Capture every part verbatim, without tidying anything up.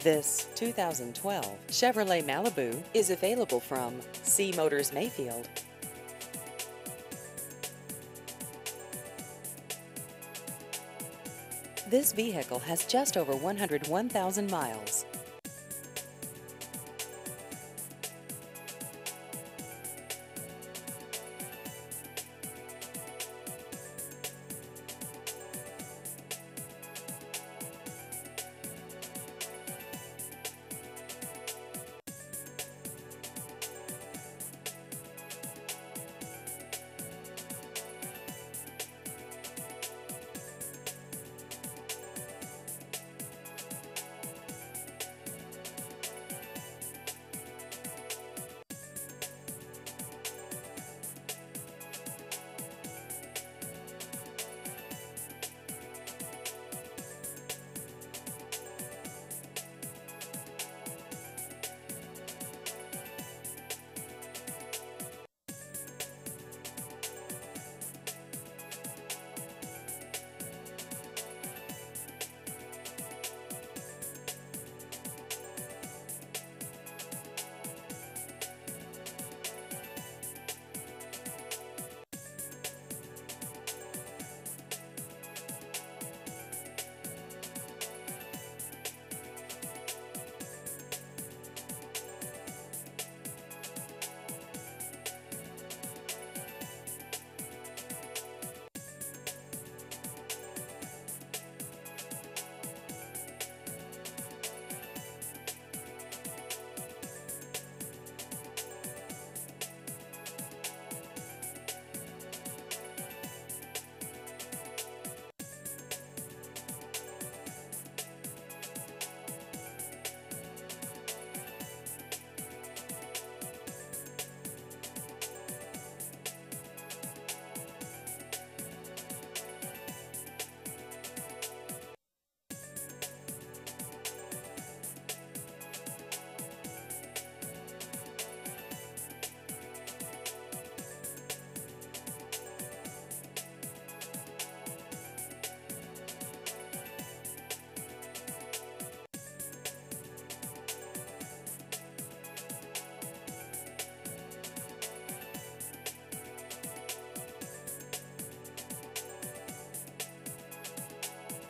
This two thousand twelve Chevrolet Malibu is available from C Motors Mayfield. This vehicle has just over one hundred one thousand miles.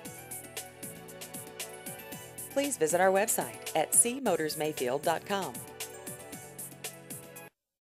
Please visit our website at c motors mayfield dot com.